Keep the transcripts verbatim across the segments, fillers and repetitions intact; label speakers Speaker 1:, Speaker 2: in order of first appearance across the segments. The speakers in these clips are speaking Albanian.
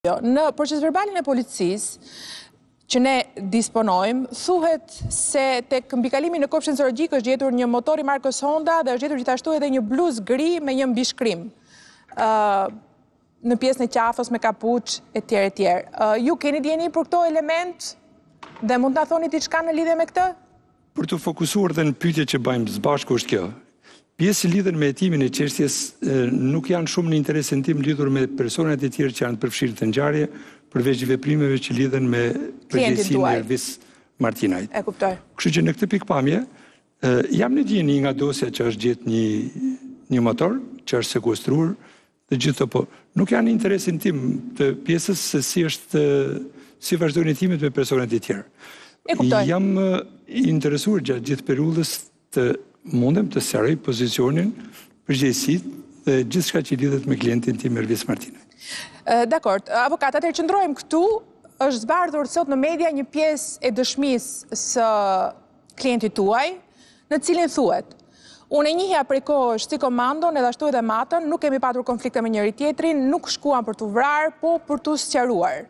Speaker 1: Në procesverbalin e policisë që ne disponojmë, thuhet se tek mbikalimi në kopshtin zoologjik është gjetur një motor i markës Honda dhe është gjetur gjithashtu edhe një bluzë gri me një mbishkrim uh, në pjesën e qafës me kapuç etj etj. Uh, ju keni dieni për këto element dhe mund ta thoni diçka në lidhje me këtë?
Speaker 2: Për të fokusuar dhe në pyetjet që bëjmë së bashku është kjo. Pjesë lidhen me hetimin e çështjes nuk janë shumë në interesin tim lidhur me personat e tjerë që janë përfshirë të ngjarje, përveç veprimeve që lidhen me përgjegjësinë e Ervis Martinajt.
Speaker 1: E kuptoj.
Speaker 2: Kështu që në këtë pikpamje jam në dieni nga dosja që është gjetë një një motor që është sekuestruar dhe gjithë po nuk janë në interesin tim të pjesës se si është si vazhdojnë hetimet me personat e tjerë.
Speaker 1: E kuptoj.
Speaker 2: Jam i interesuar gjatë gjithë periudhës të mundem të sqaroj pozicionin, përgjegjësitë dhe gjithçka që lidhet me klientin tim Ervis Martinaj.
Speaker 1: Dakor, avokat, atëherë qëndrojmë këtu, është zbardhur sot në media një pjesë e dëshmisë së klientit tuaj, në cilin thuhet: unë e njihja prej kohësh si komandon edhe ashtu edhe matën, nuk kemi patur konflikte me njëri tjetrin, nuk shkuan për t'u vrarë, po për t'u sqaruar.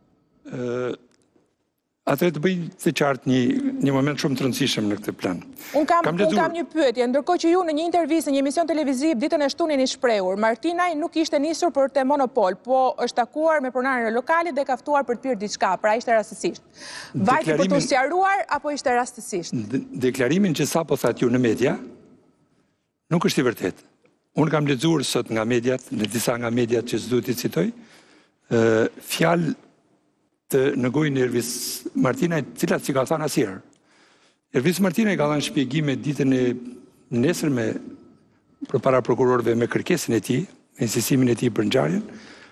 Speaker 2: Ë Atëherë të bëj të qartë një, një moment shumë të rëndësishëm në këtë plan.
Speaker 1: Unë kam, kam, un kam një pyetje, ndërkohë që ju në një intervistë në një emision televiziv ditën e shtunin i shprehur, Martinaj nuk ishte nisur për te monopol, po është takuar me pronarin e lokalit dhe ka ftuar për të pirë diçka, pra ishte rastësisht. Vajti për të sqaruar apo ishte rastësisht?
Speaker 2: Deklarimin që sapo thatë ju në media nuk është i vërtetë. Unë kam lexuar sot nga mediat, në disa nga mediat që s'duhet i citoj, fjalë të në gojën e Ervis Martinaj, cilat si ka thënë asnjëherë. Ervis Martinaj ka dhënë shpjegime ditën e nesërme përpara prokurorëve me kërkesën e tij, me insistimin e tij për ngjarjen.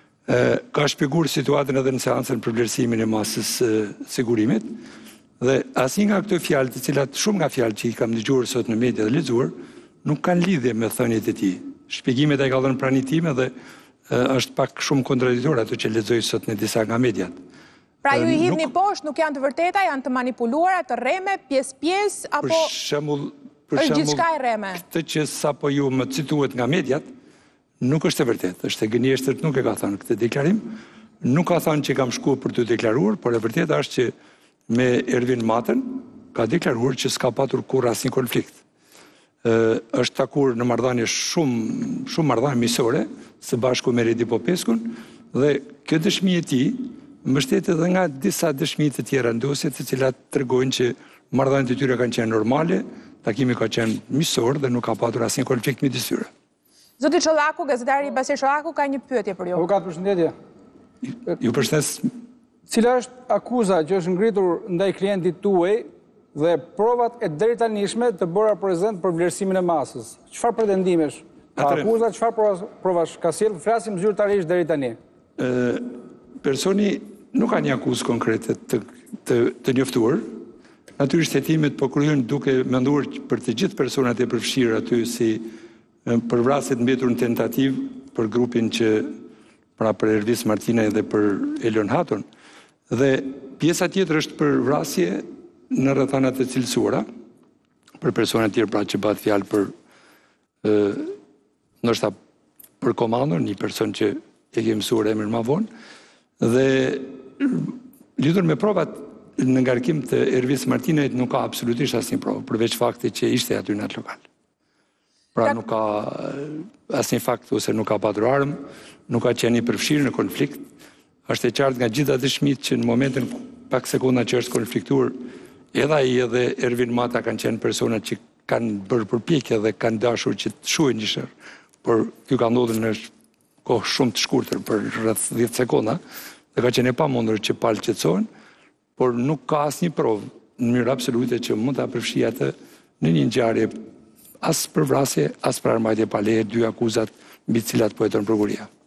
Speaker 2: Ka shpjeguar situatën edhe në seancën për vlerësimin e masës së sigurimit dhe asnjë nga këto fjalë, të cilat shumë nga fjalët që i kam dëgjuar sot në media dhe lexuar, nuk kanë lidhje me thënien e tij. Shpjegimet ai ka dhënë pranë time dhe është pak shumë kontradiktore ato që lexoj sot në disa nga mediat.
Speaker 1: Pra ju i hidhni poshtë, nuk janë të vërteta, janë të manipuluara, të rreme, pjesë-pjesë, apo
Speaker 2: për shembull, për
Speaker 1: është
Speaker 2: shembull,
Speaker 1: gjithçka e rreme?
Speaker 2: Këtë që sapo ju më cituat nga mediat, nuk është e vërtetë. Është e gënjeshtërt, nuk e ka thënë këtë deklarim. Nuk ka thënë që kam shkuar për të deklaruar, por e vërteta është që me Ervin Matën ka deklaruar që s'ka patur kurrë asnjë konflikt. Ë është takuar në marrëdhënie shumë shumë marrëdhënie miqësore së bashku me Redi Popeskun dhe kjo dëshmi e tij mbështet edhe nga disa dëshmi të tjera ndosje të cilat tregojnë që marrëdhëniet e tyre kanë qenë normale, takimi ka qenë miqësor dhe nuk ka patur asnjë konflikt midis tyre.
Speaker 1: Zoti Çollaku, gazetari Basir Çollaku ka një pyetje për ju.
Speaker 3: Avokat, përshëndetje.
Speaker 2: Ju përshëndes.
Speaker 3: Cila është akuza që është ngritur ndaj klientit tuaj dhe provat e drejtanishme të bëra prezent për vlerësimin e masës? Çfarë pretendimesh ka akuza, çfarë provash ka sjell? Flasim zyrtarisht deri tani.
Speaker 2: Ë personi nuk ka një akuzë konkrete të, të, të njoftuar. Natyrisht hetimet po kryhen duke menduar për të gjithë personat e përfshirë aty si për vrasjet mbetur në tentativë për grupin që pra për Ervis Martinaj dhe për Elion Haton. Dhe pjesa tjetër është për vrasje në rrethana të cilësuara, për persona të tjerë pra që bëhet fjalë për ë ndoshta për komandon, një person që e ke mësuar emrin më vonë. Dhe lidhur me provat në ngarkim të Ervis Martinajt nuk ka absolutisht asnjë provë, përveç faktit që ishte aty në atë lokal. Pra nuk ka asnjë fakt ose nuk ka patur armë, nuk ka qenë i përfshirë në konflikt. Është e qartë nga gjitha dëshmitë që në momentin pak sekonda që është konfliktuar, edhe ai edhe Ervin Mata kanë qenë persona që kanë bërë përpjekje dhe kanë dashur që të shuhin një shër, por ky ka ndodhur në kohë shumë të shkurtër për rreth dhjetë sekonda. Dhe ka qenë e pamundur që palë qetësohen, por nuk ka asnjë provë në mënyrë absolute që mund ta përfshijë atë në një ngjarje as për vrasje, as për armajtje pa leje, dy akuzat mbi të cilat po heton prokuria.